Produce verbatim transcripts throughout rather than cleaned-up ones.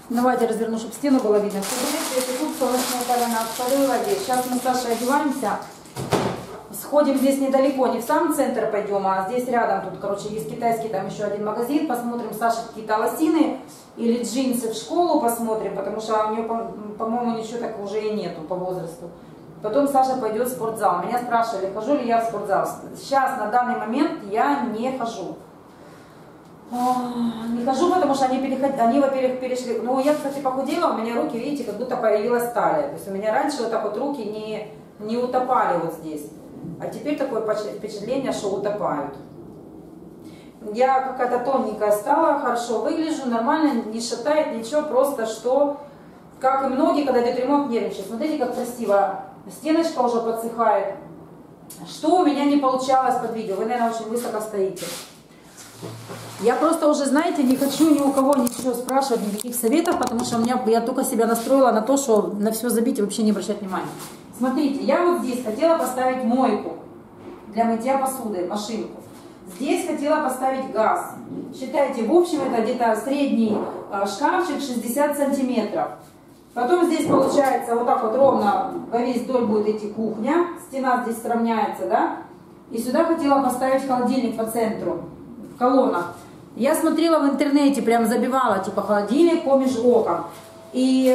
Давайте разверну, чтобы стену было видно. Если тут солнечная сторона в второй воде. Сейчас мы с Сашей одеваемся. Сходим здесь недалеко, не в сам центр пойдем, а здесь рядом, тут, короче, есть китайский, там еще один магазин. Посмотрим, Саша, какие-то лосины или джинсы в школу посмотрим, потому что у нее, по-моему, ничего такого уже и нету по возрасту. Потом Саша пойдет в спортзал. Меня спрашивали, хожу ли я в спортзал. Сейчас, на данный момент, я не хожу. Не хожу, потому что они, переход... они во-первых, перешли... Ну, я, кстати, похудела, у меня руки, видите, как будто появилась талия. То есть у меня раньше вот так вот руки не, не утопали вот здесь. А теперь такое впечатление, что утопают. Я какая-то тоненькая стала, хорошо выгляжу, нормально, не шатает ничего, просто что, как и многие, когда идет ремонт, нервничают. Смотрите, как красиво. Стеночка уже подсыхает. Что у меня не получалось под видео? Вы, наверное, очень высоко стоите. Я просто уже, знаете, не хочу ни у кого ничего спрашивать, никаких советов, потому что у меня, я только себя настроила на то, что на все забить и вообще не обращать внимания. Смотрите, я вот здесь хотела поставить мойку для мытья посуды, машинку. Здесь хотела поставить газ. Считайте, в общем, это где-то средний шкафчик шестьдесят сантиметров. Потом здесь получается вот так вот ровно во весь вдоль будет идти кухня. Стена здесь сравняется, да? И сюда хотела поставить холодильник по центру, в колоннах. Я смотрела в интернете, прям забивала, типа, холодильник по межокон. И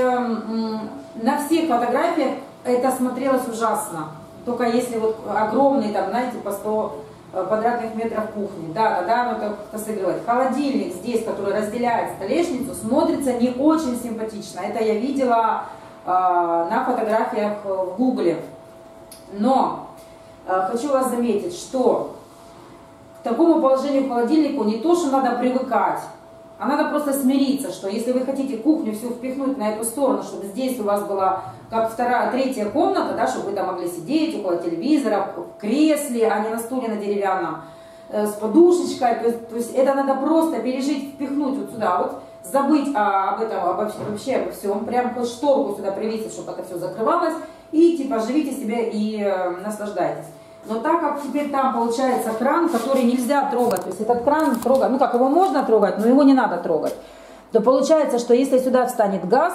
э, на всех фотографиях это смотрелось ужасно. Только если вот огромный, там, знаете, по сто квадратных метров кухни. Да, тогда оно как-то сыгрывает. Холодильник здесь, который разделяет столешницу, смотрится не очень симпатично. Это я видела э, на фотографиях в Гугле. Но э, хочу вас заметить, что к такому положению холодильнику не то, что надо привыкать, а надо просто смириться, что если вы хотите кухню всю впихнуть на эту сторону, чтобы здесь у вас была как вторая, третья комната, да, чтобы вы там могли сидеть около телевизора, в кресле, а не на стуле на деревянном, э, с подушечкой, то есть, то есть это надо просто пережить, впихнуть вот сюда, вот забыть о, об этом, обо, вообще обо всем, прям хоть шторку сюда привесить, чтобы это все закрывалось, и типа живите себе и э, наслаждайтесь. Но так как теперь там получается кран, который нельзя трогать, то есть этот кран трогать, ну как его можно трогать, но его не надо трогать, то получается, что если сюда встанет газ,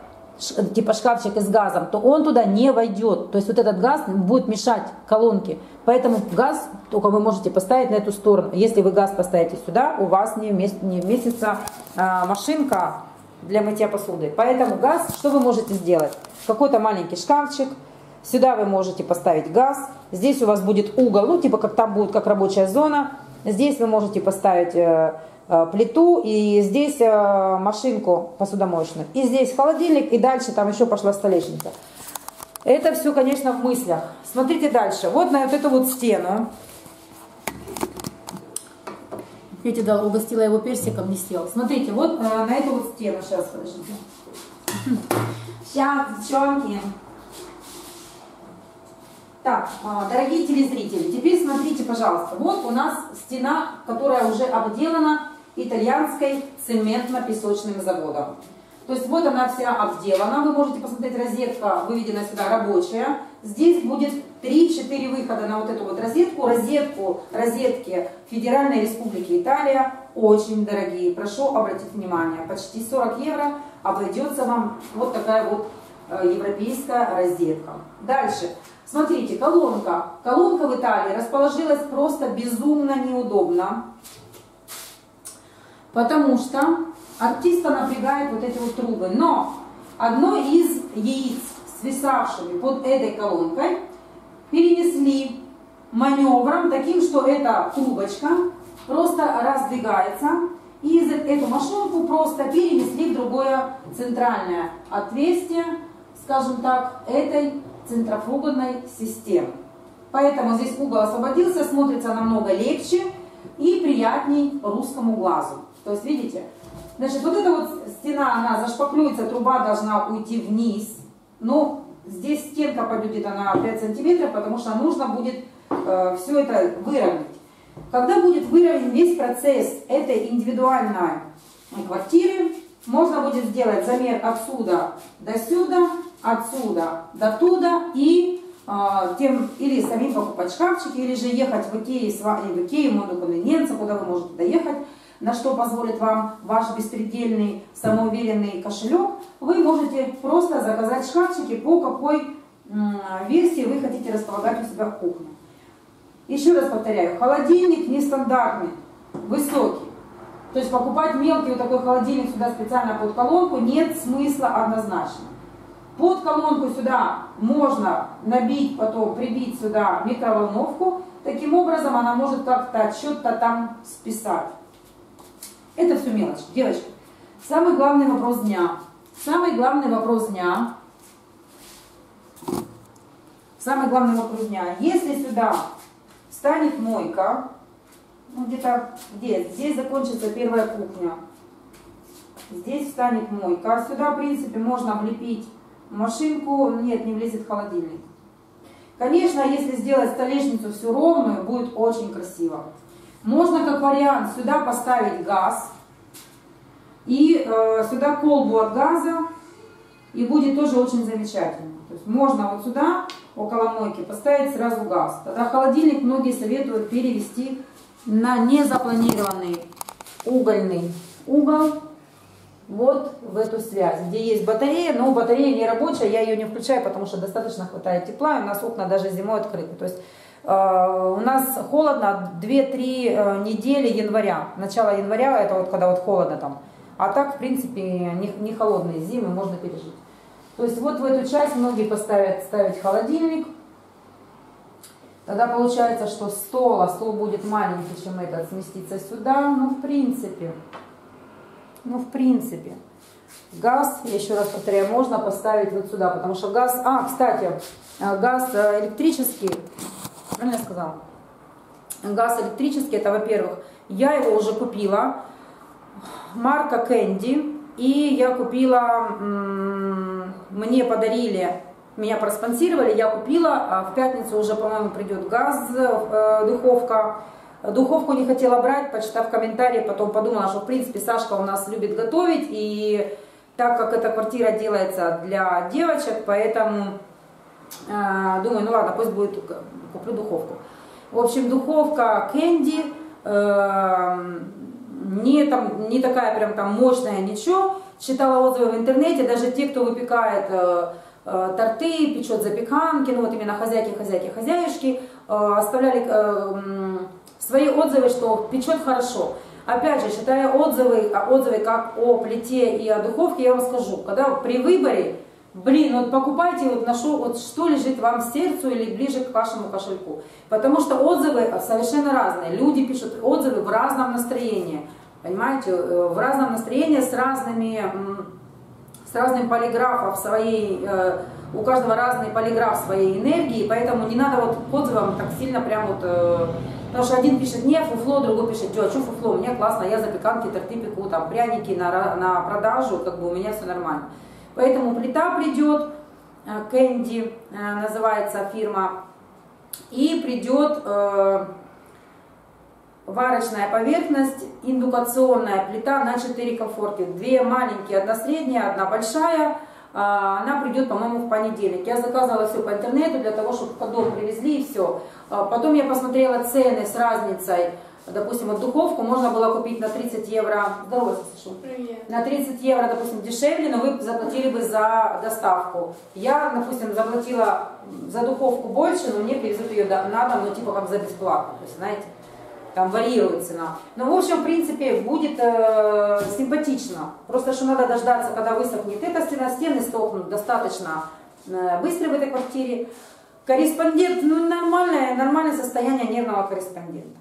типа шкафчик с газом, то он туда не войдет. То есть вот этот газ будет мешать колонке. Поэтому газ только вы можете поставить на эту сторону. Если вы газ поставите сюда, у вас не, вмест, не вместится а, машинка для мытья посуды. Поэтому газ, что вы можете сделать? Какой-то маленький шкафчик. Сюда вы можете поставить газ. Здесь у вас будет угол, ну типа как там будет как рабочая зона. Здесь вы можете поставить э, э, плиту и здесь э, машинку посудомоечную. И здесь холодильник, и дальше там еще пошла столешница. Это все, конечно, в мыслях. Смотрите дальше. Вот на вот эту вот стену. Видите, да, угостила его персиком, не съел. Смотрите, вот э, на эту вот стену. Сейчас, подождите. Сейчас, девчонки. Так, дорогие телезрители, теперь смотрите, пожалуйста, вот у нас стена, которая уже обделана итальянской цементно-песочным заводом. То есть вот она вся обделана, вы можете посмотреть, розетка выведена сюда рабочая. Здесь будет три-четыре выхода на вот эту вот розетку. Розетку, розетки Федеральной Республики Италия очень дорогие, прошу обратить внимание, почти сорок евро обойдется вам вот такая вот европейская розетка. Дальше. Смотрите, колонка. Колонка в Италии расположилась просто безумно неудобно, потому что артиста напрягает вот эти вот трубы. Но одно из яиц, свисавшими под этой колонкой, перенесли маневром таким, что эта трубочка просто раздвигается. И эту машинку просто перенесли в другое центральное отверстие, скажем так, этой центрофугальной системы. Поэтому здесь угол освободился, смотрится намного легче и приятней русскому глазу. То есть, видите, значит, вот эта вот стена, она зашпаклюется, труба должна уйти вниз. Но здесь стенка пойдет где-то на пять сантиметров, потому что нужно будет э, все это выровнять. Когда будет выровнен весь процесс этой индивидуальной квартиры, можно будет сделать замер отсюда до сюда, отсюда до туда и э, тем или самим покупать шкафчики, или же ехать в Икею, в Икею, Моду Конвениенция, куда вы можете доехать, на что позволит вам ваш беспредельный, самоуверенный кошелек, вы можете просто заказать шкафчики, по какой версии вы хотите располагать у себя в кухне. Еще раз повторяю, холодильник нестандартный, высокий. То есть покупать мелкий вот такой холодильник сюда специально под колонку нет смысла однозначно. Под колонку сюда можно набить, потом прибить сюда микроволновку. Таким образом она может как-то что-то там списать. Это все мелочь. Девочки, самый главный вопрос дня. Самый главный вопрос дня. Самый главный вопрос дня. Если сюда встанет мойка, ну где-то где? Здесь закончится первая кухня. Здесь встанет мойка. А сюда, в принципе, можно влепить машинку. Нет, не влезет в холодильник. Конечно, если сделать столешницу всю ровную, будет очень красиво. Можно, как вариант, сюда поставить газ. И э, сюда колбу от газа. И будет тоже очень замечательно. То есть можно вот сюда, около мойки, поставить сразу газ. Тогда холодильник многие советуют перевести на незапланированный угольный угол. Вот в эту связь, где есть батарея, но батарея не рабочая, я ее не включаю, потому что достаточно хватает тепла, и у нас окна даже зимой открыты. То есть э, у нас холодно две-три э, недели января, начало января, это вот когда вот холодно там. А так, в принципе, не, не холодные зимы можно пережить. То есть вот в эту часть многие поставят ставить холодильник. Тогда получается, что стол, а стол будет маленький, чем этот, сместится сюда. Ну, в принципе, ну, в принципе, газ, я еще раз повторяю, можно поставить вот сюда, потому что газ, а, кстати, газ электрический, правильно я сказала? Газ электрический, это, во-первых, я его уже купила, марка Кэнди, и я купила, мне подарили, меня проспонсировали, я купила, в пятницу уже, по-моему, придет газ, духовка. Духовку не хотела брать, почитав комментарии, потом подумала, что, в принципе, Сашка у нас любит готовить, и так как эта квартира делается для девочек, поэтому э, думаю, ну ладно, пусть будет, куплю духовку. В общем, духовка Кэнди, э, не, там, не такая прям там мощная, ничего. Читала отзывы в интернете, даже те, кто выпекает э, э, торты, печет запеканки, ну вот именно хозяйки, хозяйки, хозяюшки, э, оставляли э, свои отзывы, что печет хорошо. Опять же, читая отзывы, отзывы как о плите и о духовке, я вам скажу, когда при выборе, блин, вот покупайте вот на что, вот что лежит вам в сердцу или ближе к вашему кошельку. Потому что отзывы совершенно разные. Люди пишут отзывы в разном настроении. Понимаете, в разном настроении, с разными, с разным полиграфом своей, у каждого разный полиграф своей энергии, поэтому не надо вот к отзывам так сильно прям вот, потому что один пишет не фуфло, другой пишет, а что фуфло, у меня классно, я запеканки, торты пеку, там пряники на, на продажу, как бы у меня все нормально. Поэтому плита придет, Кэнди называется фирма, и придет варочная поверхность, индукационная плита на четыре комфорки. Две маленькие, одна средняя, одна большая. Она придет, по-моему, в понедельник. Я заказывала все по интернету для того, чтобы в дом привезли и все. Потом я посмотрела цены с разницей. Допустим, вот духовку можно было купить на тридцать евро. Здорово, Сашу. Привет. На тридцать евро, допустим, дешевле, но вы заплатили бы за доставку. Я, допустим, заплатила за духовку больше, но мне привезут ее на дом, ну, типа как за бесплатно. То есть, знаете, там варьирует цена. Но, в общем, в принципе, будет э, симпатично. Просто что надо дождаться, когда высохнет эта стена. Стены стохнут достаточно э, быстро в этой квартире. Корреспондент, ну, нормальное, нормальное состояние нервного корреспондента.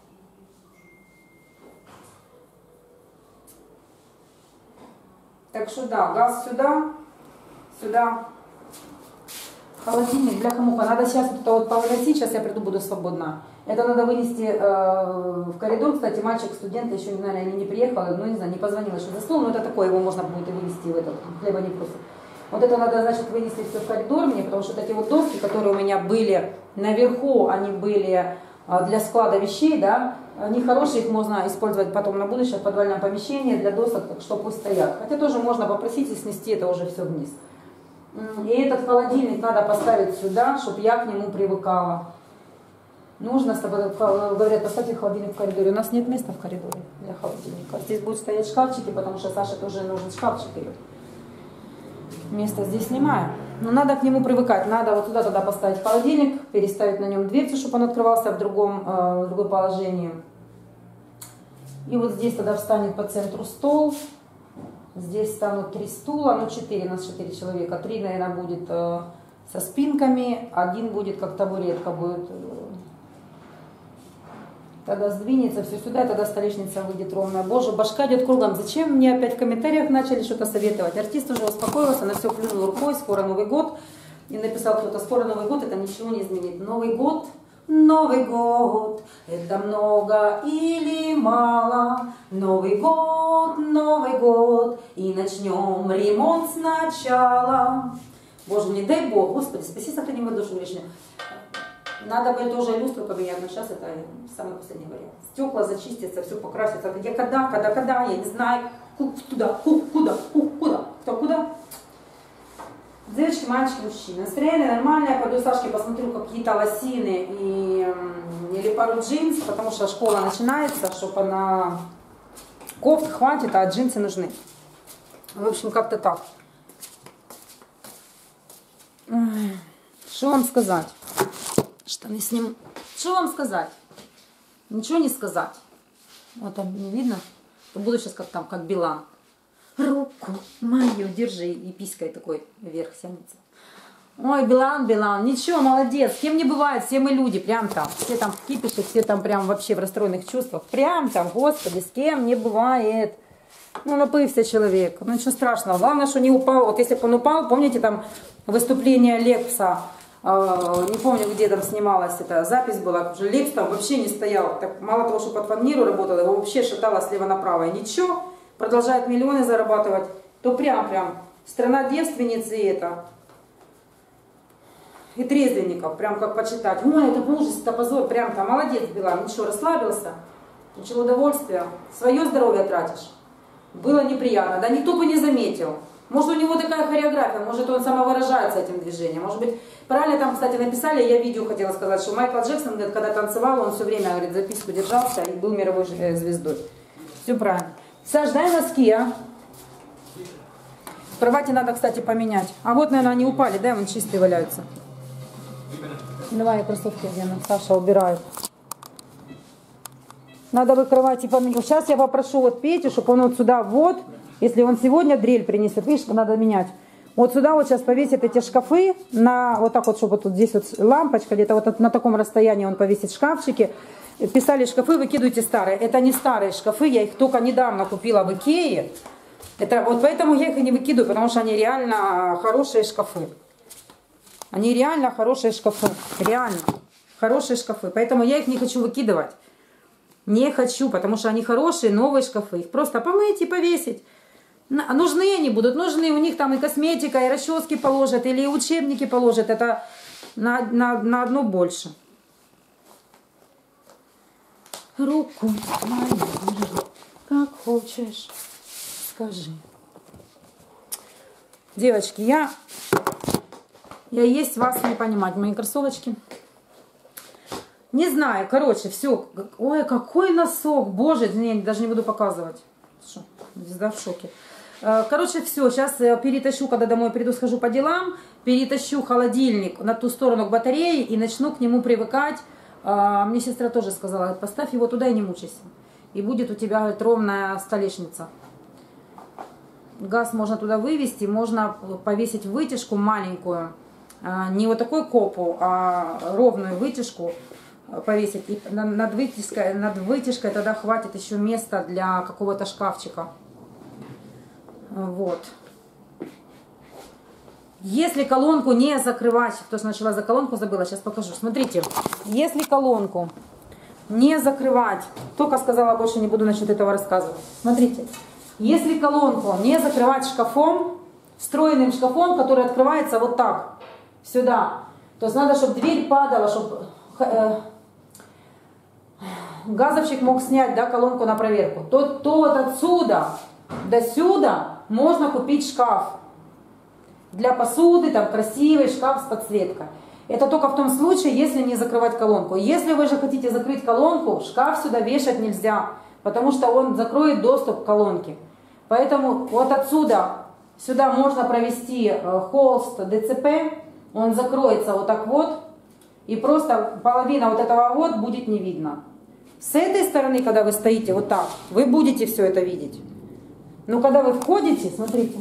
Так что да, газ сюда, сюда. Холодильник, бляха-муха. Надо сейчас вот это вот повыносить, сейчас я приду, буду свободна. Это надо вынести э, в коридор. Кстати, мальчик, студент, еще, наверное, не приехал, ну, не знаю, не позвонила, что за стол, но это такое, его можно будет и вынести в этот, хлеба не просит. Вот это надо, значит, вынести все в коридор мне, потому что такие вот доски, которые у меня были наверху, они были э, для склада вещей, да, они хорошие, их можно использовать потом на будущее в подвальном помещении для досок, так что пусть стоят. Хотя тоже можно попросить и снести это уже все вниз. И этот холодильник надо поставить сюда, чтобы я к нему привыкала. Нужно, говорят, поставьте холодильник в коридоре. У нас нет места в коридоре для холодильника. Здесь будут стоять шкафчики, потому что Саше тоже нужен шкафчик. Места здесь снимаю. Но надо к нему привыкать. Надо вот сюда тогда поставить холодильник, переставить на нем дверцу, чтобы он открывался в другом, в другом положении. И вот здесь тогда встанет по центру стол. Здесь станут три стула, ну четыре, у нас четыре человека. Три, наверное, будет э, со спинками, один будет как табуретка будет. Тогда сдвинется все сюда, тогда столешница выйдет ровная. Боже, башка идет кругом. Зачем мне опять в комментариях начали что-то советовать? Артист уже успокоился, на все плюнул рукой, скоро Новый год. И написал кто-то, скоро Новый год, это ничего не изменит. Новый год, Новый год, это много или мало? Новый год, Новый год, и начнем ремонт сначала. Боже, не дай Бог, Господи, спаси, сохрани мою душу грешную. Надо бы тоже люстру поменять, но сейчас это самый последний вариант. Стекла зачистятся, все покрасится. Я когда, когда, когда, я не знаю, туда, куда, куда, кто куда. Девочки, мальчики, мужчины. Настроение нормальное. Пойду Сашке посмотрю какие-то лосины и, или пару джинс, потому что школа начинается, чтобы она... Кофт хватит, а джинсы нужны. В общем, как-то так. Что вам сказать? Штаны сниму. Что вам сказать? Ничего не сказать. Вот там не видно. Буду сейчас как там, как Билан. Руку мою держи. И писькой такой вверх тянется. Ой, Билан, Билан. Ничего, молодец. С кем не бывает, все мы люди. Прям там. Все там в кипише, все там прям вообще в расстроенных чувствах. Прям там, господи, с кем не бывает. Ну, напывся человек. Ну, ничего страшного. Главное, что не упал. Вот если бы он упал, помните там выступление Лепса? Не помню, где там снималась эта запись была. Лепс там вообще не стоял. Так, мало того, что под фанеру работал, его вообще шатало слева направо. И ничего, продолжает миллионы зарабатывать. То прям-прям страна девственниц и это. И трезвенников. Прям как почитать. Ой, это ужас, это позор. Прям там молодец, Билан. Ничего, расслабился. Получил удовольствие. Свое здоровье тратишь. Было неприятно. Да никто бы не заметил. Может, у него такая хореография, может, он самовыражается этим движением. Может быть, правильно там, кстати, написали, я видео хотела сказать, что Майкл Джексон, говорит, когда танцевал, он все время, говорит, записку держался и был мировой звездой. Все правильно. Саш, дай носки, а? Кровати надо, кстати, поменять. А вот, наверное, они упали, да, вон чистые валяются. Давай я кроссовки одену, Саша убирает. Надо бы кровати поменять. Сейчас я попрошу вот Петю, чтобы он вот сюда вот... Если он сегодня дрель принесет, видишь, надо менять. Вот сюда вот сейчас повесит эти шкафы, на вот так вот, чтобы вот тут здесь вот лампочка, где-то вот на таком расстоянии он повесит шкафчики. Писали шкафы, выкидывайте старые. Это не старые шкафы, я их только недавно купила в Икее. Это, вот поэтому я их и не выкидываю, потому что они реально хорошие шкафы. Они реально хорошие шкафы, реально хорошие шкафы. Поэтому я их не хочу выкидывать. Не хочу, потому что они хорошие, новые шкафы. Их просто помыть и повесить. Нужны они будут, нужны, у них там и косметика, и расчески положат, или учебники положат, это на, на, на одно больше. Руку мою, как хочешь, скажи. Девочки, я, я есть вас не понимать, мои кроссовочки. Не знаю, короче, все. Ой, какой носок, боже, не, даже не буду показывать. Что, звезда в шоке. Короче, все, сейчас перетащу, когда домой приду, схожу по делам, перетащу холодильник на ту сторону к батарее и начну к нему привыкать. Мне сестра тоже сказала, поставь его туда и не мучайся. И будет у тебя, говорит, ровная столешница. Газ можно туда вывести, можно повесить вытяжку маленькую, не вот такой копу, а ровную вытяжку повесить. И над вытяжкой, над вытяжкой тогда хватит еще места для какого-то шкафчика. Вот. Если колонку не закрывать, кто же начала за колонку, забыла, сейчас покажу. Смотрите, если колонку не закрывать, только сказала, больше не буду насчет этого рассказывать. Смотрите, если колонку не закрывать шкафом, встроенным шкафом, который открывается вот так, сюда, то есть надо, чтобы дверь падала, чтобы э, газовщик мог снять, да, колонку на проверку, то, то вот отсюда до сюда можно купить шкаф для посуды, там красивый шкаф с подсветкой. Это только в том случае, если не закрывать колонку. Если вы же хотите закрыть колонку, шкаф сюда вешать нельзя, потому что он закроет доступ к колонке. Поэтому вот отсюда сюда можно провести холст ДЦП, он закроется вот так вот, и просто половина вот этого вот будет не видно. С этой стороны, когда вы стоите вот так, вы будете все это видеть. Но когда вы входите, смотрите,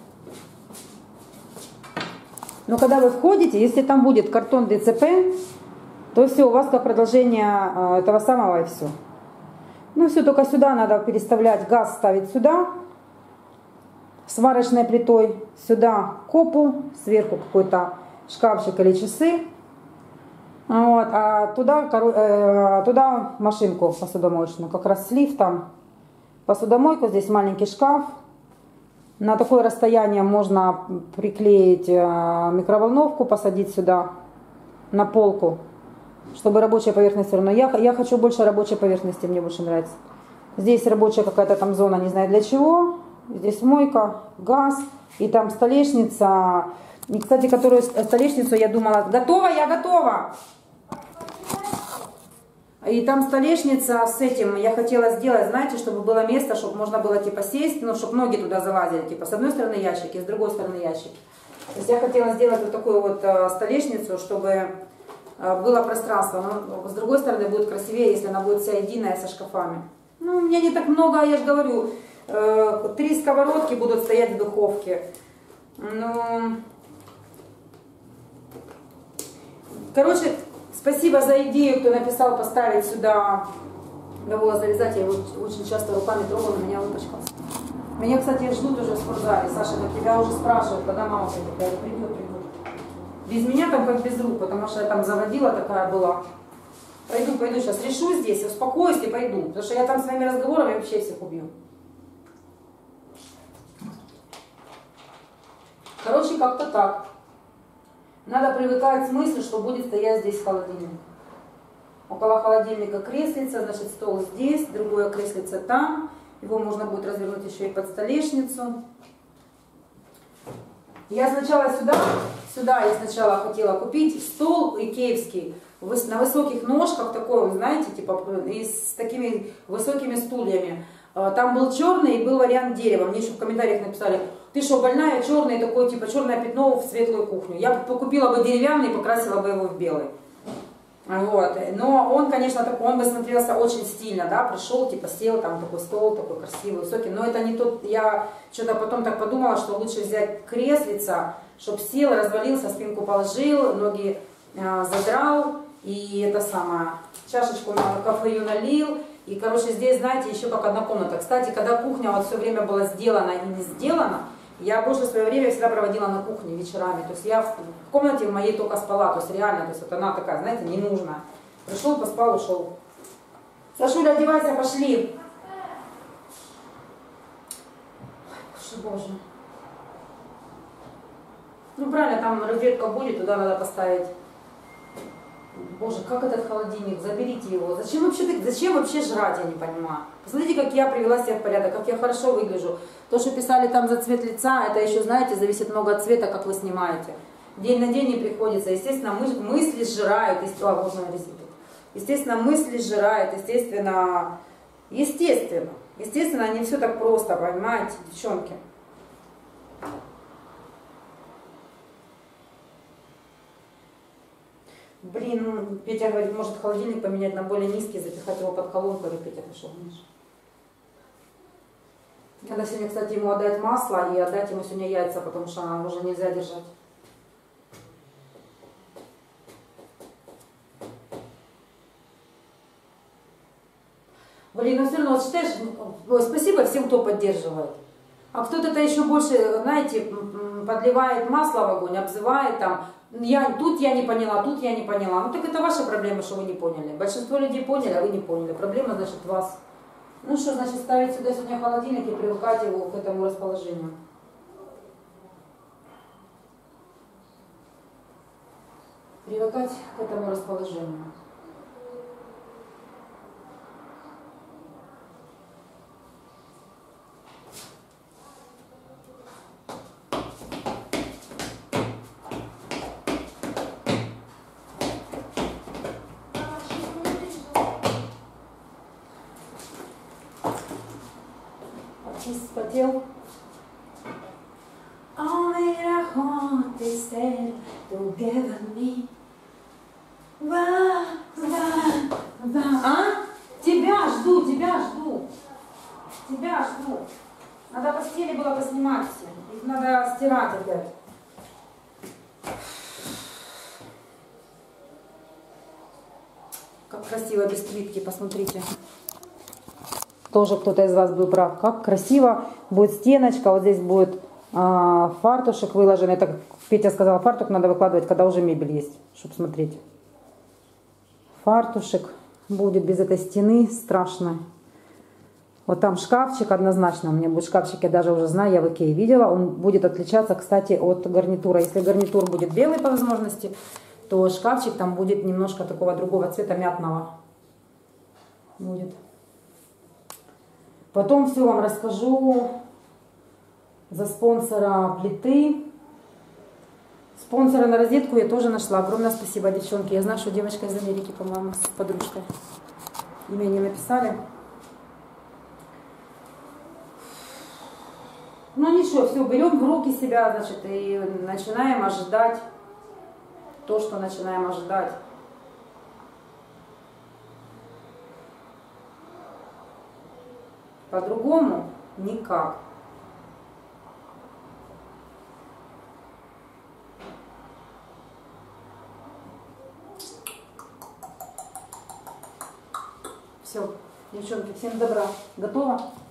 но когда вы входите, если там будет картон ДЦП, то все, у вас как продолжение этого самого и все. Ну все, только сюда надо переставлять, газ ставить сюда, сварочной плитой, сюда копу, сверху какой-то шкафчик или часы, вот, а туда, э, туда машинку посудомоечную, как раз слив там, посудомойку, здесь маленький шкаф. На такое расстояние можно приклеить микроволновку, посадить сюда на полку, чтобы рабочая поверхность все равно. Я, я хочу больше рабочей поверхности, мне больше нравится. Здесь рабочая какая-то там зона, не знаю для чего. Здесь мойка, газ, и там столешница. И, кстати, которую столешницу я думала, готова, я готова. И там столешница с этим, я хотела сделать, знаете, чтобы было место, чтобы можно было типа сесть, ну, чтобы ноги туда залазили, типа с одной стороны ящики, с другой стороны ящики. То есть я хотела сделать вот такую вот э, столешницу, чтобы э, было пространство. Но с другой стороны будет красивее, если она будет вся единая со шкафами. Ну, у меня не так много, я же говорю, э, три сковородки будут стоять в духовке. Ну, короче... Спасибо за идею, кто написал поставить сюда, забыла завязать, я его очень часто руками трогала, на меня выпачкался. Меня, кстати, ждут уже в спортзале. Саша, как тебя уже спрашивают, когда мама придет. Я говорю, придет, придет. Без меня там как без рук, потому что я там заводила такая была. Пойду, пойду, сейчас решу здесь, успокоюсь и пойду. Потому что я там своими разговорами вообще всех убью. Короче, как-то так. Надо привыкать с мыслью, что будет стоять здесь холодильник. Около холодильника креслица, значит стол здесь, другое креслице там. Его можно будет развернуть еще и под столешницу. Я сначала сюда, сюда я сначала хотела купить стол икеевский на высоких ножках, такой, вы знаете, типа и с такими высокими стульями. Там был черный и был вариант дерева. Мне еще в комментариях написали, ты что, больная, черный такой, типа черное пятно в светлую кухню. Я купила бы деревянный и покрасила бы его в белый. Вот. Но он, конечно, такой, он бы смотрелся очень стильно, да, пришел, типа сел, там такой стол, такой красивый, высокий. Но это не тот, я что-то потом так подумала, что лучше взять креслица, чтобы сел, развалился, спинку положил, ноги э, задрал и это самое, чашечку на кофею налил. И, короче, здесь, знаете, еще как одна комната. Кстати, когда кухня вот все время была сделана и не сделана, я больше свое время всегда проводила на кухне вечерами. То есть я в комнате в моей только спала. То есть реально, то есть вот она такая, знаете, ненужная. Пришел, поспал, ушел. Сашуля, одевайся, пошли. Ой, боже, боже. Ну, правильно, там розетка будет, туда надо поставить. Боже, как этот холодильник, заберите его. Зачем вообще, зачем вообще жрать, я не понимаю. Посмотрите, как я привела себя в порядок, как я хорошо выгляжу. То, что писали там за цвет лица, это еще, знаете, зависит много от цвета, как вы снимаете. День на день не приходится. Естественно, мы, мысли сжирают. О, можно естественно, мысли сжирают. Естественно, естественно. Естественно, не все так просто, понимаете, девчонки. Блин, Петя говорит, может холодильник поменять на более низкий, запихать его под колонку. Я говорю, Петя, ты что, знаешь? Надо сегодня, кстати, ему отдать масло и отдать ему сегодня яйца, потому что уже нельзя держать. Блин, ну все равно, вот считаешь, ой, спасибо всем, кто поддерживает. А кто-то еще больше, знаете, подливает масло в огонь, обзывает там. Я, тут я не поняла, тут я не поняла. Ну так это ваша проблема, что вы не поняли. Большинство людей поняли, а вы не поняли. Проблема, значит, вас. Ну что, значит, ставить сюда сегодня холодильник и привыкать его к этому расположению. Привыкать к этому расположению. Чист спотел. Only the heart is there together me. Ва, ва, ва. А? Тебя жду, тебя жду. Тебя жду. Надо постели было поснимать все. Их надо стирать опять. Как красиво без плитки, посмотрите. Тоже кто-то из вас был прав. Как красиво будет стеночка. Вот здесь будет а, фартушек выложен. Это, Петя сказал, фартук надо выкладывать, когда уже мебель есть, чтобы смотреть. Фартушек будет без этой стены страшной. Вот там шкафчик однозначно. У меня будет шкафчик, я даже уже знаю, я в Икее видела. Он будет отличаться, кстати, от гарнитура. Если гарнитур будет белый по возможности, то шкафчик там будет немножко такого другого цвета, мятного. Будет. Потом все вам расскажу за спонсора плиты. Спонсора на розетку я тоже нашла. Огромное спасибо, девчонки. Я знаю, что девочка из Америки, по-моему, с подружкой. Имя не написали. Ну ничего, все, берем в руки себя, значит, и начинаем ожидать то, что начинаем ожидать. По-другому никак. Все, девчонки, всем добра. Готово?